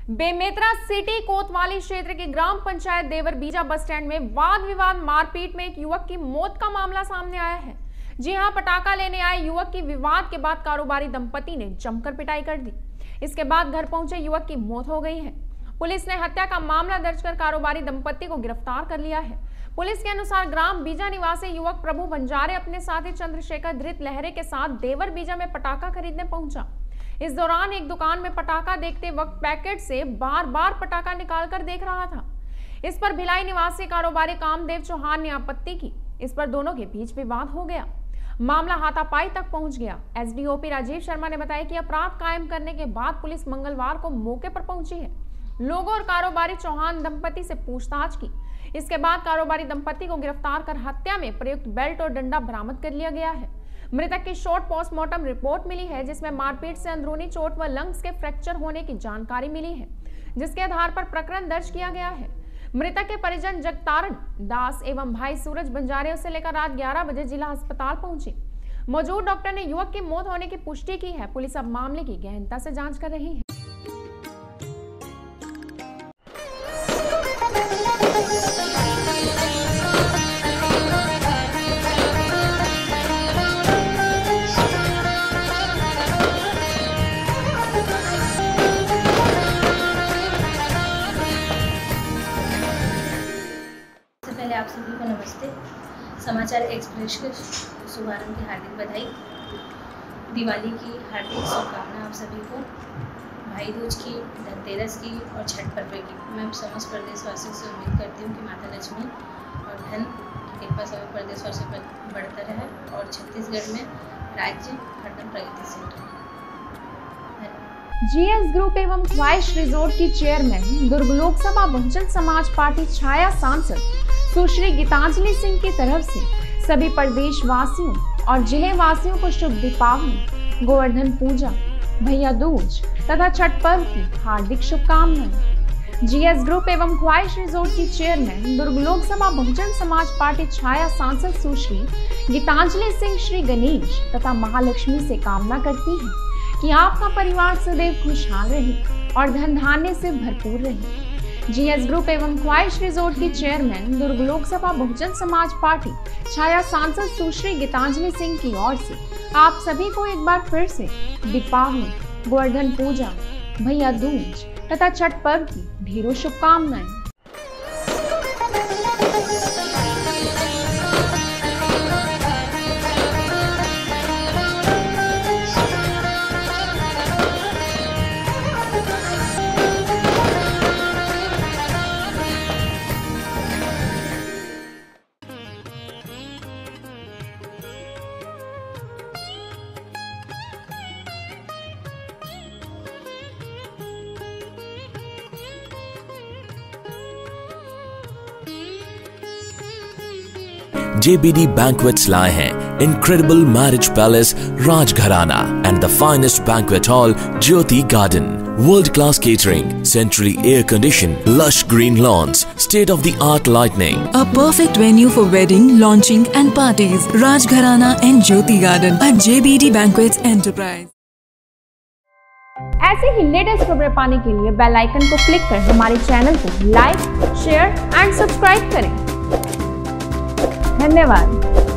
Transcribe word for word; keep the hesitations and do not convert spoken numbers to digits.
Bemetara city कोतवाली क्षेत्र के ग्राम पंचायत देवर बीजा बस स्टैंड में वाद विवाद मारपीट में एक युवक की मौत का मामला सामने आया है। जी हां, पटाखा लेने आए युवक की विवाद के बाद कारोबारी दंपति ने जमकर पिटाई कर दी। इसके बाद घर पहुंचे युवक की मौत हो गई है। पुलिस ने हत्या का मामला दर्ज कर कारोबारी दंपति को गिरफ्तार कर लिया है। पुलिस के अनुसार ग्राम बीजा निवासी युवक प्रभु बंजारे अपने साथी चंद्रशेखर धृत लहरे के साथ देवर बीजा में पटाखा खरीदने पहुंचा। इस दौरान एक दुकान में पटाखा देखते वक्त पैकेट से बार बार पटाखा निकालकर देख रहा था। इस पर भिलाई निवासी कारोबारी कामदेव चौहान ने आपत्ति की। इस पर दोनों के बीच विवाद हो गया। मामला हाथापाई तक पहुंच गया। एसडीओपी राजीव शर्मा ने बताया कि अपराध कायम करने के बाद पुलिस मंगलवार को मौके पर पहुंची है। लोगों और कारोबारी चौहान दंपति से पूछताछ की। इसके बाद कारोबारी दंपति को गिरफ्तार कर हत्या में प्रयुक्त बेल्ट और डंडा बरामद कर लिया गया है। मृतक की शॉर्ट पोस्टमार्टम रिपोर्ट मिली है, जिसमें मारपीट से अंदरूनी चोट व लंग्स के फ्रैक्चर होने की जानकारी मिली है, जिसके आधार पर प्रकरण दर्ज किया गया है। मृतक के परिजन जगतारण दास एवं भाई सूरज बंजारे उसे लेकर रात ग्यारह बजे जिला अस्पताल पहुंचे। मौजूद डॉक्टर ने युवक की मौत होने की पुष्टि की है। पुलिस अब मामले की गहनता से जांच कर रही है। पहले आप सभी को नमस्ते। समाचार एक्सप्रेस के शुभारंभ की हार्दिक बधाई। दिवाली की हार्दिक शुभकामना आप सभी को, भाई दूज की, धनतेरस की और छठ पर्व की। मैं समस्त प्रदेशवासियों से उम्मीद करती हूँ कि माता लक्ष्मी और धन की कृपा सभी प्रदेशवासियों पर बढ़ता रहे और छत्तीसगढ़ में राज्य हरदम प्रगतिशील रहे। जीएस ग्रुप एवं ख्वाहिश रिजोर्ट की चेयरमैन दुर्ग लोकसभा बहुजन समाज पार्टी छाया सांसद सुश्री गीतांजलि सिंह की तरफ से सभी प्रदेश वासियों और जिले वासियों को शुभ दीपावली, गोवर्धन पूजा, भैया दूज तथा छठ पर्व की हार्दिक शुभकामनाएं। जीएस ग्रुप एवं ख्वाहिश रिजोर्ट की चेयरमैन दुर्ग लोकसभा बहुजन समाज पार्टी छाया सांसद सुश्री गीतांजलि सिंह श्री गणेश तथा महालक्ष्मी से कामना करती है कि आपका परिवार सदैव खुशहाल रहे और धन धान्य से भरपूर रहे। जीएस ग्रुप एवं ख्वाहिश रिजोर्ट की चेयरमैन दुर्ग लोकसभा बहुजन समाज पार्टी छाया सांसद सुश्री गीतांजलि सिंह की ओर से आप सभी को एक बार फिर से दीपावली, गोवर्धन पूजा, भैया दूज तथा छठ पर्व की ढेरों शुभकामनाएं। J B D Banquets लाए हैं incredible marriage palace Rajgharana and the finest banquet hall Jyoti Garden. World-class catering, centrally air-conditioned, lush green lawns, state-of-the-art lighting. A perfect venue for wedding, launching and parties. Rajgharana and Jyoti Garden at J B D Banquets Enterprise. ऐसे ही latest खबरें पाने के लिए bell icon को click कर हमारे channel को like, share and subscribe करें। धन्यवाद।